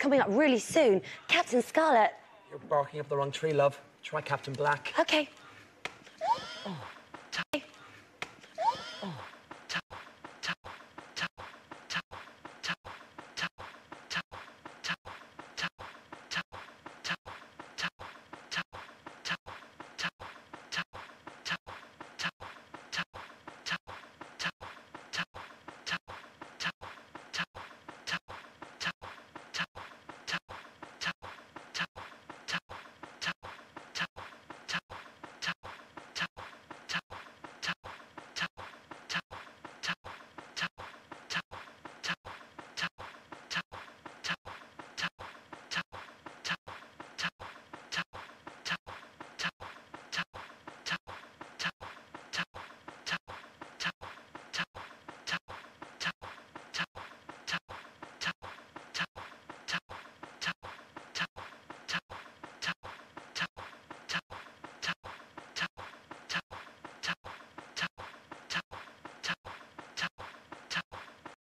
coming up really soon. Captain Scarlet. You're barking up the wrong tree, love. Try Captain Black. OK. Oh.